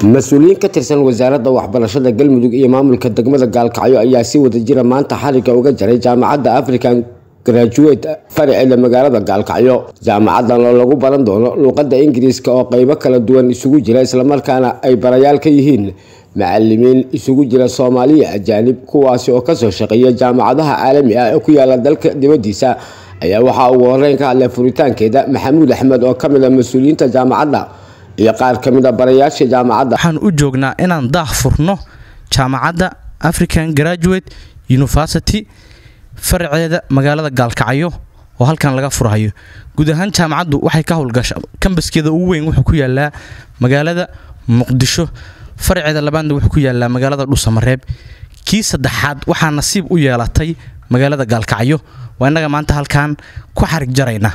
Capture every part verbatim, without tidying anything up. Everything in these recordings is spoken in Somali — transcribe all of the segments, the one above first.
مسؤولين كترسن وزارة waxbarashada galmudug iyo maamulka degmada Gaalkacyo ayaa si wada jira maanta xariga uga jaray jaamacadda African Graduate farceeda magaalada Gaalkacyo. Jaamacadan oo lagu baran doono luqadda Ingiriiska oo qaybo kala duwan isugu jira isla markaana ay barayaal ka yihiin macallimiin isugu jira Soomaaliya ajaanib kuwaas oo ka soo shaqeeya jaamacadaha caalamiga ah ee ku yaala dalka dibadiisa ayaa waxa uu horreyn ka hadlay furitaankeeda Maxamuud Axmed oo kamid ah mas'uuliyiinta jaamacadda iyo qaar kamid ah barayaasha jaamacadda. waxaan u joognaa inaan daah furno jaamacadda African Graduate University farceeda magaalada Gaalkacyo oo halkan laga furayo. guud ahaan jaamacaddu waxay ka howlgashaa kambaskeeda ugu weyn wuxuu ku yaalaa magaalada Muqdisho, farceeda labaadna wuxuu ku yaalaa magaalada Dhuusamareeb, kii saddexaad waxaa nasiib u yeelatay magaalada Gaalkacyo. waa inaga maanta halkan ku xarig jarayna.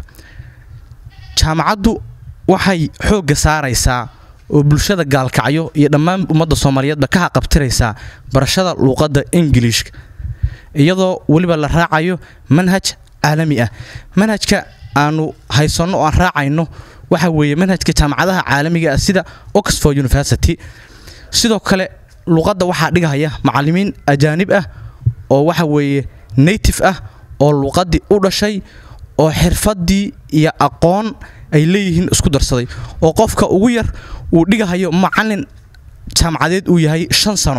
jaamacaddu waxay xoog saaraysaa oo bulshada Gaalkacyo iyo dhammaan ummadda Soomaaliyeed ka haqabtiraysaa barashada luqadda Ingiriiska iyadoo waliba la raacayo manhaj caalami ah. manhajka aanu haysano oo raacayno waxa weeye manhajka jaamacadaha caalamiga ah sida Oxford University. sidoo kale luqadda waxa dhigaya macallimiin ajaanib ah oo waxa weeye native ah oo luqadii u dhashay oo xirfadii iyo aqoon ay leeyihiin isku darsaday oo qofka ugu yar uu dhigayo macallin jaamacadeed uu yahay shan sano.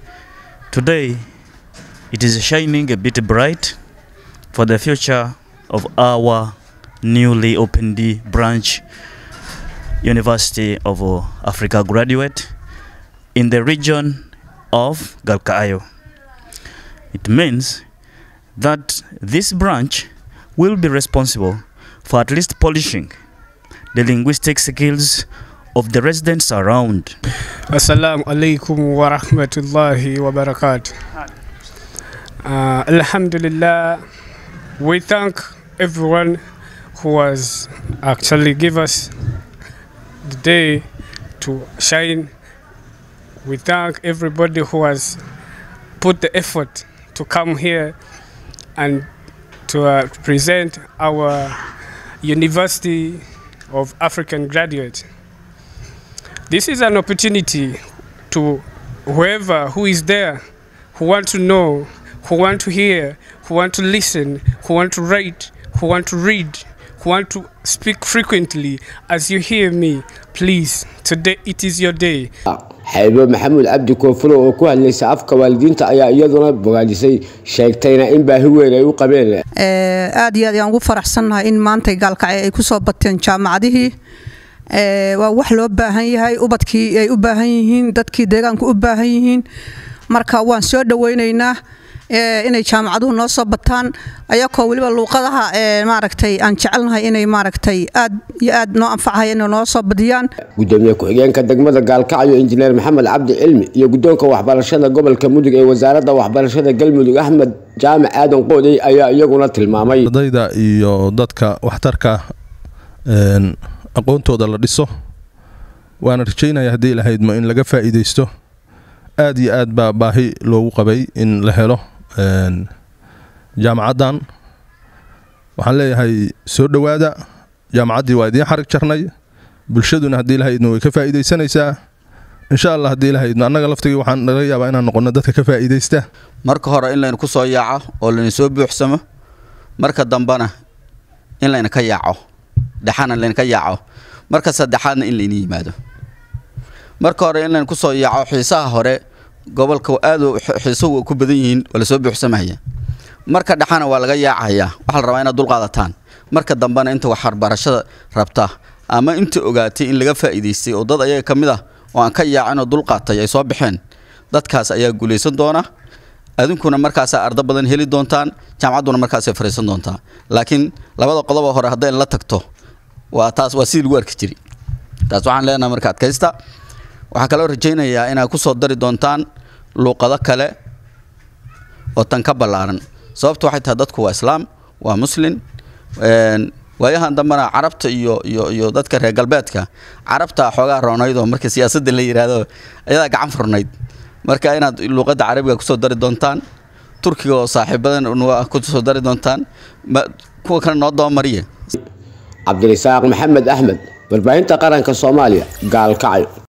Today it is shining a bit bright for the future of our newly opened branch University of Africa Graduate in the region of Gaalkacyo. It means that this branch will be responsible for at least polishing the linguistic skills of the residents around. Assalamu alaikum wa rahmatullahi wa barakatuh. Uh, Alhamdulillah, we thank everyone who has actually given us the day to shine. We thank everybody who has put the effort to come here and to uh, present our University of African Graduate. This is an opportunity to whoever who is there, who want to know, who want to hear, who want to listen, who want to write, who want to read, who want to speak frequently as you hear me. Please, today it is your day. حبيب محمود عبد كوفر oo ku hadlaysa afka waalidiinta ayaa iyaduna bogaadisay sheegtayna in baahi weyn ay u qabeen ee aad iyo aad aan ugu faraxsanahay in maanta Gaalkacyo ay ku soo bateen jaamacadihii ee waa wax loo baahan yahay ubadkii ay u baahan yihiin dadkii deegaanka u baahan yihiin marka waan soo dhaweynaynaa ee inay jaamacaduhu noo soo bataan ayagoo waliba luqadaha ee maaragtay aan jecelnahay inay maaragtay aad iyo aad noo anfacay inay noo soo badiyaan. gudoomiye ku-xigeenka degmada Gaalkacyo injineer Maxamed Cabdi Cilmi iyo gudoonka waxbarashada gobolka Mudug ee wasaaradda waxbarashada Galmudug Axmed Jaamac Aadan Qoodey ayaa iyaguna tilmaamay ardayda iyo dadka waxtarka een aqoontooda la dhiso. waan rajaynayaa hadii la haydmo in laga faa'iideysto aad iyo aad baa baahi loogu qabay in la helo een jaamacadan. waxaan leeyahay soo dhawaada jaamacaddii waa idin xarig jarnay bulshaduna hadii la haydno way ka faa'iideysanaysaa insha Allah hadii la haydno annaga laftiga waxaan naga yaabaa inaan noqono dadka ka faa'iideysta. marka hore in leen ku soo yaaco oo leen soo buuxsamo marka dambana in leen ka yaaco dhaxana leen ka yaaco marka saddexaadna in leen yimaado. marka hore in leen ku soo yaaco xiisaha hore gobolka aad u xiisuhu ku badan yihiin wala soo buuxsamaya marka dhaxana waa laga yaacaya waxa la rabaa inaad dul qaadataan marka dambana inta wax barashada rabta ama inta ogaatay in laga faa'iideystay oo dad ayaga kamid ah oo aan ka yaacin oo dul qaatay ay soo bixeen dadkaas ayaa guuleysan doona adinkuna markaas arda badan heli doontaan jaamacadduna markaas ay fariisan doontaa. laakiin labada qodob hore haday la tagto waa taas waa si lagu arki jiray taas waxaan leenahay marka adkaysta. waxa kale oo rajaynayaa inaad ku soo dari doontaan luqado kale oo tan ka balaaran sababtu waxay tahay dadku waa islaam waa muslim een waayahan dambana carabta iyo iyo iyo dadka reer galbeedka carabta xoogaa roonaydo marka siyaasadda la yiraahdo ayada gacan furnayd marka inaad luqadda carabiga ku soo dari doontaan turkiga oo saaxiibadan ku soo dari doontaan kuwa kale noo doomariye. Cabdirasaaq Maxamed Axmed warbaahinta qaranka Soomaaliya Gaalkacyo.